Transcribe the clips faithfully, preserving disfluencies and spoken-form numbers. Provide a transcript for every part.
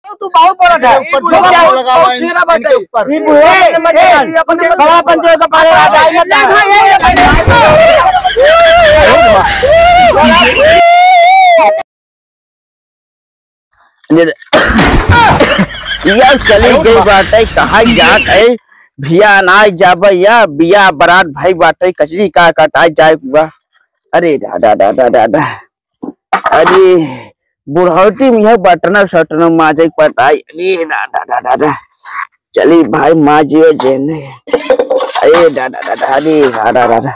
तू बहुत बड़ा था ऊपर क्या लगा हुआ है इनके ऊपर ये बुआ अपन बड़ा पंचायत का पाले आ जाए यार चली गई बाटे कहा जात है भिया अनाज जाबे या बिया बरात भाई बाटे कचरी का कटाई जाए हुआ। अरे दादा दादा दादा अरे बुढ़ौती में बटना सटना माजे पटाई। अरे दादा दादा दादा चली भाई माजियो जेने। अरे दादा दादा अरे दादा दादा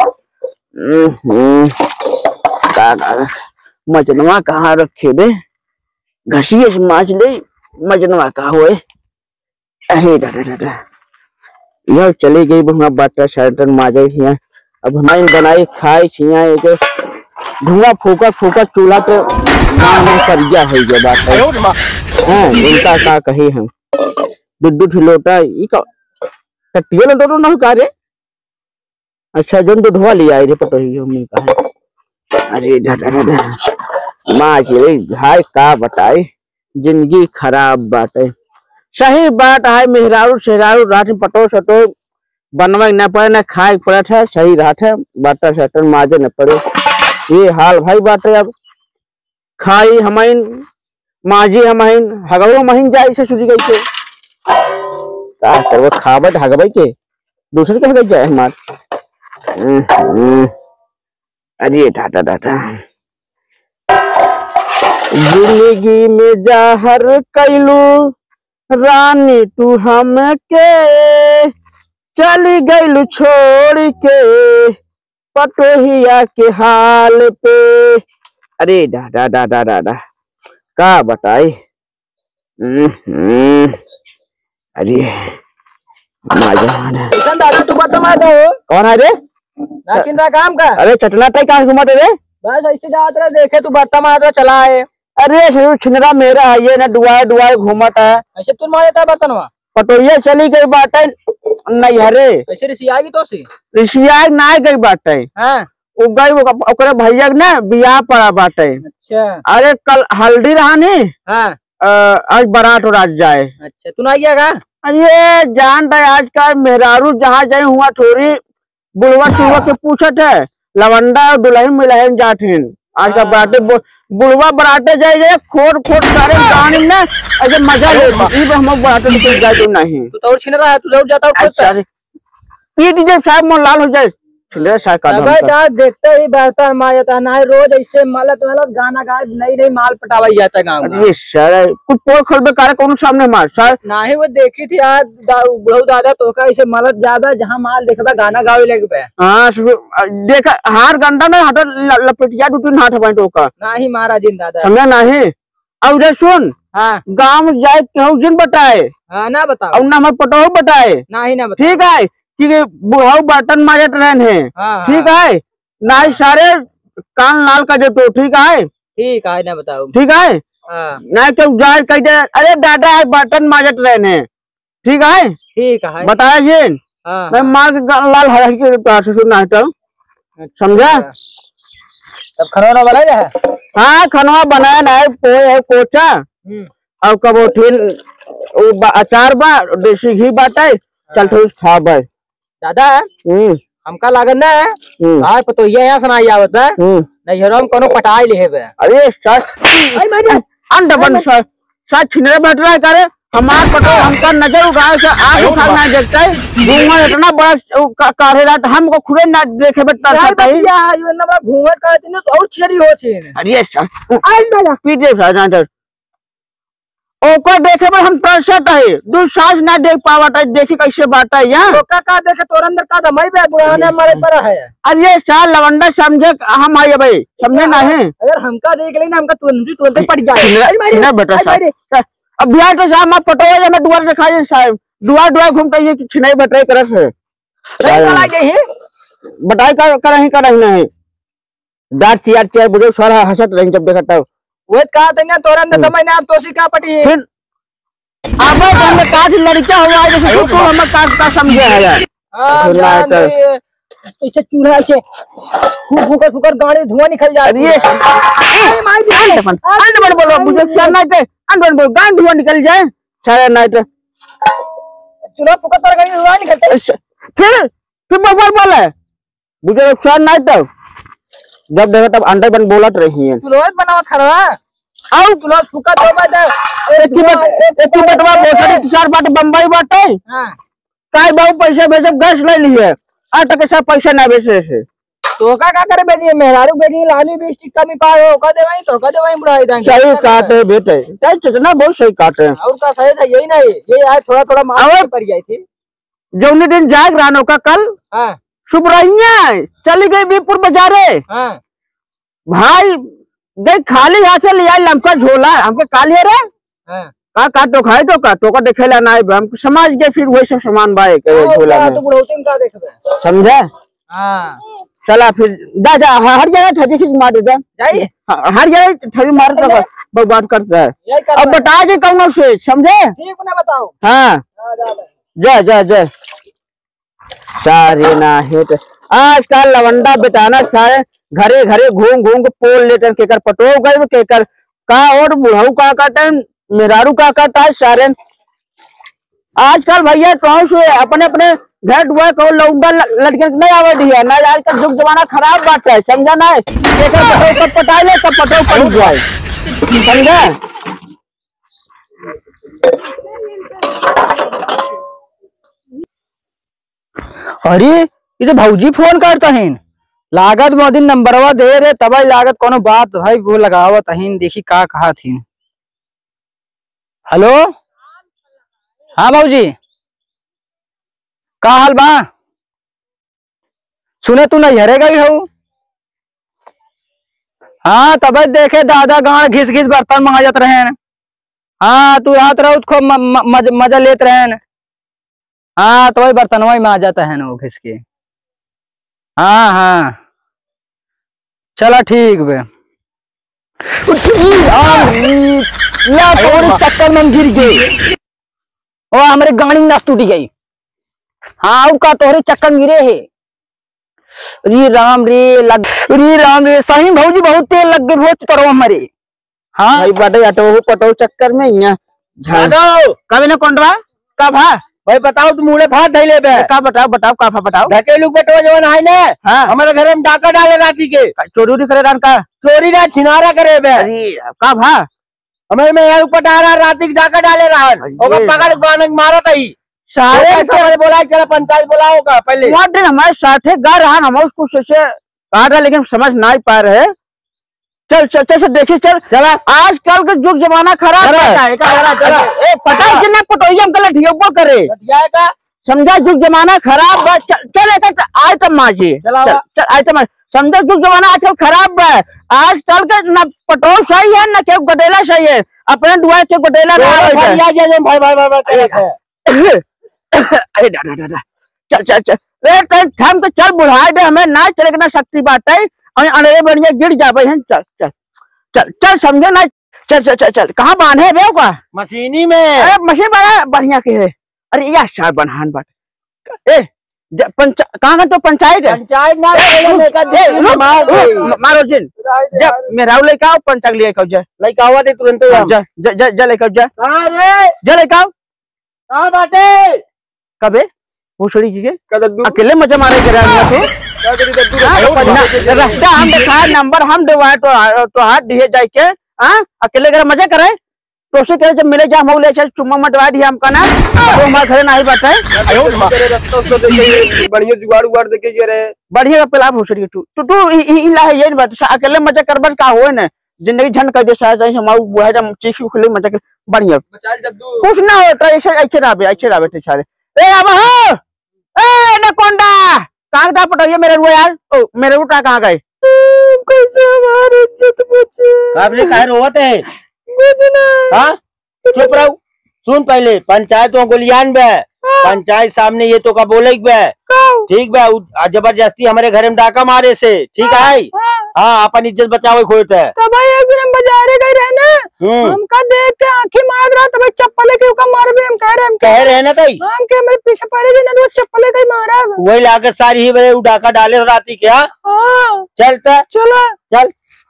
दादा मजनवा कहाँ रखे दे घसिए से माज ले मजनवा कहा हुए। अरे दादा दादा यह चली गई बहुआ बटर शर्टन माजे हिया अब हमारी बनाई खाई छिया ये जो धुआं फूका फूका चूल्हा तो गाँव में करिया है जो बात है। हाँ उनका का कही हम दुद्दू ठिलोटा ये का कटिया ना तो ना का रे अच्छा जो तो धुआ लिया रे पटोही हमने कहा। अरे दादा दादा माँ जी भाई का बताए जिंदगी खराब बात है। सही बात है मेहरारू शेहरारू रात में पटो सटो बनवा न पड़े न खाए पड़े है सही रात है बटर शटर माजे न पड़े ये हाल भाई बात है। अब खाई हमाइन माजी हमाइन हगवो हमाइन जाए से सुजी गई से का करबो खाबत हगबै के दूसरे के हगै जाए हमार। अरे टाटा टाटा जिंदगी में जहर कैलू रानी तू हम के चली गईलू छोड़ के पटोहिया के हाल पे। अरे दादा दादा दादा का बताई। अरे दादा तू बता दो कौन है रे ना चिंता काम का। अरे चटना टाई कहाँ घुमाते रे बस ऐसे जात रहे देखे तू बर्ता मार रहा चला है। अरे छिनरा मेरा है ये ना दुआए दुआए घूमता है ऐसे तुम मार देता बर्तन वहाँ पटोहिया चली गई बात है नहीं हरे ऐसे रिसियागी तो सी रिसिया ना गई बात है। हाँ वो गई ओकरे भैया ना बियाह पड़ा बात है। अच्छा अरे कल हल्दी रहा नहीं हाँ आज बारात और आज जाए। अच्छा तू ना गया का। अरे जान रहे आज का मेहरारू जहाँ जाए हुआ थोड़ी बुढ़वा सुबह के पूछत है लवंडा और दुल्हन मिलहन जाठिन आज का बराते बुढ़वा बराते जाए खोट खोट सारे गाने में ऐसे मजा ले हम बराते निकल जाए तो नहीं तू तो छिन रहा है तू जाता अच्छा पी दीजिए साहब मन लाल हो जाए देखते ही बर्तन मार जाता ना रोज ऐसे मालत मालत गाना गा नई नई माल पटावाई जाता गाँव में। सर कुछ पोल खोल कार कौन सामने मार सर ना ही वो देखी थी यार बहुत दादा तो का ऐसे मालत ज्यादा जहाँ माल देखा गाना गावे लगे पे। हाँ देखा हार गंदा में हाथ लपेटिया दो तीन हाथ हमारे टोका ना ही मारा जिन दादा समझा नहीं। अब उधर सुन हाँ गाँव में जाए केहू जिन बताए हाँ ना बताओ और ना हमारे पटोह बताए ना ही ना ठीक है ठीक है बुढ़ाऊ बर्तन माजत रहन है हाँ, ठीक है ना सारे कान लाल कर दे तो ठीक है ठीक है ना बताओ ठीक है हाँ। ना तो जाए कह दे अरे दादा है बर्तन माजत रहन है ठीक है ठीक है बताया जी हाँ, मैं मार के लाल हरा के पास सुनना तो समझा। तब खाना बनाया है हाँ खाना बनाया ना पोहे है कोचा और कबोठिन अचार बा देसी घी बाटे चल तो खा भाई दादा हमका लागत ना भाई पतो ये यहाँ सुनाई आवत है नहीं हम कोनो पटाई ले है। अरे सच अंडा बन सच सच छिनरे बैठ रहा है करे हमार पटो हमका नजर उगाए से आगे साल ना देखता है घूंघट इतना बड़ा काढ़े रहा हमको खुदे ना देखे बैठता सकता है यार ये ना घूंघट का दिन तो और छरी होती है। अरे सच आई दादा पीटे साजा ओको देखे पर हम तरसत है दू सास ना देख पावत है देखी कैसे बात है यार तो का का देखे तोर अंदर का दमई बे बुढ़ाने मरे पर है। अरे साल लवंडा समझे हम आए भाई समझे नहीं अगर हमका देख लेना हमका तुरंत तुरंत पड़ जाए ना बेटा अब बिहार तो साहब मैं पटोया मैं दुआर दिखाई साहब दुआर दुआर घूमते ये छिनाई बटरे करस है बताई कर करही करही नहीं दार चियार चियार बुझो सारा हंसत रही जब देखता हूं वो का देना तोरा अंदर समय ना तोसी का पटी फिर अब हम का लड़का हुआ है जैसे तू हम का का समझे है यार हां इसे चूल्हा से फूक फूक फूकर गाड़ी धुआं निकल जाती है। अरे माई भी अंडन अंडन बोलो मुझे सर नहीं थे अंडन बोल गांड धुआं निकल जाए सारे नहीं थे चूल्हा फूका तो गाड़ी धुआं निकलता है। फिर फिर बोल बोल है मुझे सर नहीं था जब देखो तब अंडे बन बोलत रही है चूल्हा बनावा खड़ा आओ चूल्हा फूका तो बजा एक बट एक बटवा बोसरी चार बाट बम्बई बाटे हां काय बहु पैसे भेजब गैस ले लिए आ टके सब पैसे ना बेचे से तो का का करे बेजी मेहरारू बेजी लाली भी स्टिक कमी पाए का दे वही तो का दे वही बुढ़ाई देंगे सही काटे बेटे चाहे कितना बहुत सही काटे और का सही था यही नहीं ये आज थोड़ा थोड़ा मार पड़ गई थी जौने दिन जाग रानो का कल हां सुबरैया चली गई बीपुर बाजारे हां भाई गई खाली हाथ से ले आई लमका झोला हमके काली रे हां का का तो खाए तो का तो का देखेला ना हम समाज के फिर वही सब सामान बाए के झोला में तो बुढ़ौती का देखबे समझा हां चला फिर जा जा हर जगह ठगी खींच मार दे जाइए हर जगह ठगी मार तो बर्बाद करता है अब बता दे कौन से समझे ठीक ना बताओ हाँ जा जा जा सारे ना हेट आजकल लवंडा बिताना सारे घरे घरे घूम घूम के पोल लेटर केकर पटो गए केकर का और बुढ़ऊ का काटे मेहरारू का काटा है सारे आजकल भैया कौन से अपने अपने घर दुआ को लौंडा लड़के नहीं आवे दिया ना आजकल युग जमाना खराब बात है समझा ना केकर पटो पटाई ले तब पटो पड़ जाए समझा अरे ये तो भौजी फोन करता है लागत मोदी नंबरवा दे रे तब लागत कोनो बात भाई वो लगावत है देखी का कहा थी। हेलो हाँ भौजी का हाल बा सुने तू नहीं हरेगा ही हो हाँ तब देखे दादा गाँव घिस घिस बर्तन मंगा रहे हैं हाँ तू रात रहो खूब मज, मजा लेते रहे हाँ तो वही बर्तन वही में आ जाता है ना वो घिस के हाँ हाँ चला ठीक बे चक्कर में गिर गई और हमारे गाड़ी नस टूटी गई हाँ उसका तोहरे चक्कर गिरे है री राम रे लग री राम रे सही भौजी बहुत तेल लग गए बहुत करो हमारे हाँ भाई बाटे आटो पटो चक्कर में यहाँ झाड़ो कभी ना कौनवा का भा भाई बताओ तुम मुड़े फाट धैले बे का बताओ बताओ का बताओ ढकेलू बेटवा जवन है ने हाँ हमारे घर में डाका डाले राती के चोरी उरी करे रान का चोरी ना छिनारा करे बे अरे का भा हमारे में यार ऊपर डाला राती के डाका डाले रहन ओकर पकड़ बांध के मारत आई सारे हमारे बोला चला पंचायत बुलाओ का पहले व्हाट दिन हमारे साथे गा रहा हम उसको से कहा था लेकिन समझ नहीं पा रहे चल चल चल देखिए चल चला आजकल का युग जमाना खराब है चला चला ए पता है कितना पटोइया हम कल ठियोपो करे का समझा युग जमाना खराब है चल एक आज तक माजी चल चल आज तक समझा युग जमाना आजकल खराब है आजकल का ना पटोल सही है ना केव गडेला सही है अपने दुआ के गडेला ना भाई भाई भाई अरे दादा दादा चल चल चल रे हम तो चल बुढ़ाए दे हमें ना चले ना शक्ति बात है अरे बढ़िया गिर जावे हैं चल चल चल चल समझे ना चल चल चल चल कहाँ बांधे बे का मशीनी में अरे मशीन बना बढ़िया के है अरे यार शार बनहान बात ए पंच कहाँ तो पंचायत है पंचायत ना मारो जिन जब मेरा लेके आओ पंचायत लेके आओ जा लेके आओ दे तुरंत जा जा जा लेके आओ जा अरे जा लेके आओ हां बाटे कबे भोसड़ी की के अकेले मजा मारे करे तो रास्ता हम दिखाए नंबर हम देवाए तो तो हाथ दिए जाए के हां अकेले करे मजा करे तो से करे जब मिले जा हम ले चल चुम्मा मटवा दिया हम कना तो हमारे घर नहीं बैठे रास्ता तो देखे बढ़िया जुगाड़ उगाड़ देके के रे बढ़िया का पेला भोसड़ी तू तो तू ई ला है ये बात अकेले मजा करबस का होए ना जिंदगी झन कर दे शायद हम बुआ जब चीखी खुले मजा के बढ़िया कुछ ना होता ऐसे ऐसे राबे ऐसे राबे थे सारे ए अब हो ए नकोंडा कहां का पटोइया मेरे रुआ यार ओ मेरे उठा कहां गए कैसे हमारी इज्जत बचे आपने काहे रोवत है कुछ ना हां चुप रहो सुन पहले पंचायत को गोलियान बे पंचायत सामने ये तो का बोले बे ठीक बे जबरदस्ती हमारे घर में डाका मारे से ठीक है हाँ अपन इज्जत बचावे खोते है। तो भाई एक दिन हम बाजारे गए रहे ना, हमका देख के आंखें मार रहा, तो भाई चप्पल के ऊपर मार भी हम कह रहे हम कह रहे हैं ना कहीं हम के मेरे पीछे पड़े थे ना, तो चप्पल के मारा वही लाकर सारी ही बड़े उड़ाका डाले राती क्या। हाँ चलता चलो चल।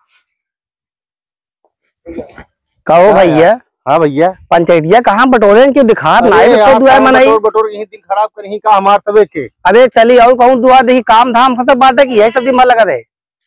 कहो भैया। हाँ भैया पंचायतिया कहाँ बटोरे क्यों दिखा दुआ मनाई बटोर यही दिन खराब कर यही का हमार तबे के। अरे चली आओ कहूँ दुआ देखी काम धाम फसल बांटे की है सब दिन लगा दे।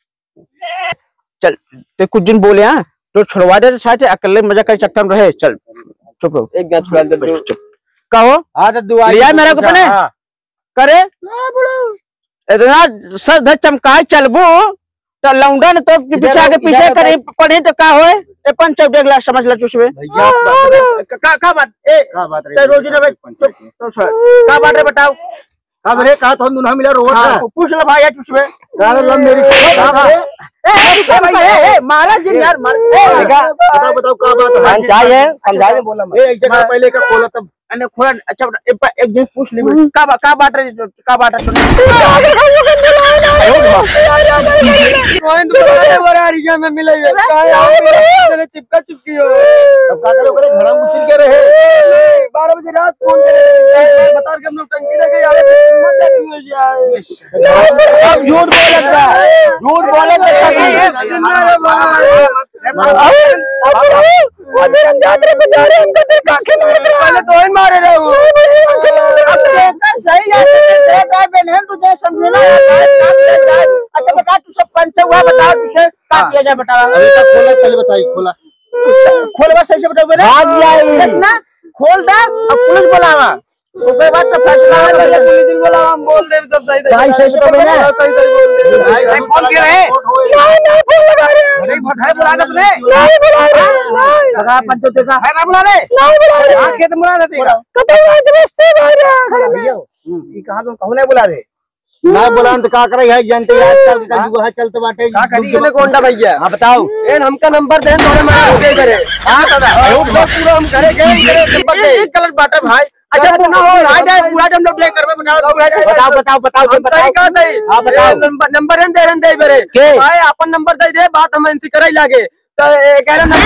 चल ते कुछ दिन बोले हाँ तो छुड़वा दे साथे अकेले मजा कर चक्कर में रहे। चल चुप रहो एक छुड़ा दे चुप कहो। हाँ तो दुआ लिया मेरा को पने करे इतना सर धर चमकाए चलबू तो लौंडा ने तो पीछे आगे पीछे करे पड़े तो का होए ए पंच चौदह गिलास समझ ल चुसबे भैया का का बात ए का बात ते रोजी ने तो का बात रे बताओ। अब रे का तो दुना मिला रोज हाँ, पूछ लो भाई चुसबे सारा लम मेरी ए भाई ए मारा जी यार मार बताओ बताओ का बात है। पंचायत है समझा दे बोला ए ऐसे का पहले का बोला तब अने खोला अच्छा एक एक दिन पूछ ले का का बात रे का बात है में मिले चिपका चिपकी हो अब का करो करे घर में घुस के रहे बारह बजे रात फोन करे बता के हम लोग टंकी रखे यार अब झूठ बोल रहा है झूठ बोले पहले तो ही मारे रहे हो सही तुझे समझना। अच्छा बता तू सब पंच हुआ बता तुझे क्या किया जाए बता। अभी तक खोला पहले बताइए खोला खोल बस सही से बताओ ना खोल दा अब पुलिस बुलावा उसके बाद तो फैसला है पहले पुलिस बुलावा हम बोल दे सब सही सही सही से बताओ ना सही सही बोल दे कौन कह रहे नहीं नहीं फोन लगा रहे हैं अरे घर बुला दे अपने नहीं बुला रहे लगा पंचो देखा है ना बुला ले नहीं बुला रहे हां खेत बुला देगा कतई आज बस्ती मार रहा भैया ये कहां तुम कहू नहीं बुला दे ना बोला तो का करे है जानते आजकल का युग है चलते बाटे का करी ने कोंडा भैया। हां बताओ एन हमका नंबर दे थोड़े मार ओके करे हां दादा पूरा हम करे गए करे नंबर दे एक कलर बाटा भाई। अच्छा पुना हो राइट है पूरा हम लोग प्ले करबे बताओ बताओ बताओ बताओ का दे हां बताओ नंबर नंबर दे रन दे बरे भाई अपन नंबर दे दे बात हम इनसे करे लागे तो कह रहे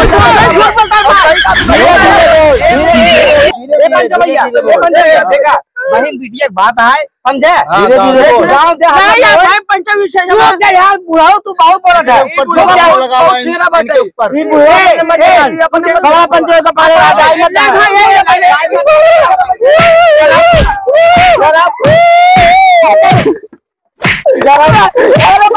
नंबर भैया देखा बहन बेटी एक बात है समझे धीरे धीरे गांव दे हां पंच विषय समझ यार बुढ़ाओ तू बहुत बड़ा है ऊपर लगा छेरा बटे ऊपर ई बुढ़े अपन बड़ा पंच का पारे जरा जरा